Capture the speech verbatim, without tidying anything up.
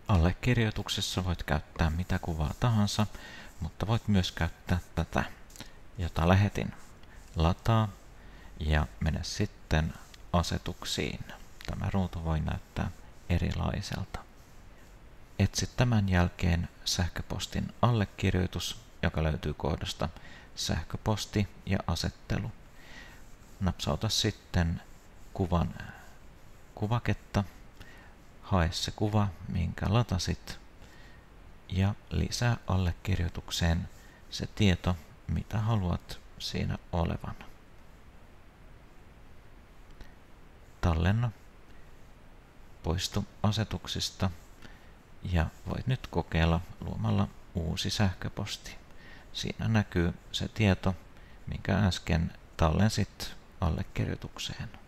Allekirjoituksessa voit käyttää mitä kuvaa tahansa, mutta voit myös käyttää tätä, jota lähetin. Lataa ja mene sitten asetuksiin. Tämä ruutu voi näyttää erilaiselta. Etsi tämän jälkeen sähköpostin allekirjoitus, joka löytyy kohdasta sähköposti ja asettelu. Napsauta sitten kuvan kuvaketta, hae se kuva, minkä latasit, ja lisää allekirjoitukseen se tieto, mitä haluat siinä olevan. Tallenna, poistu asetuksista ja voit nyt kokeilla luomalla uusi sähköposti. Siinä näkyy se tieto, minkä äsken tallensit allekirjoitukseen.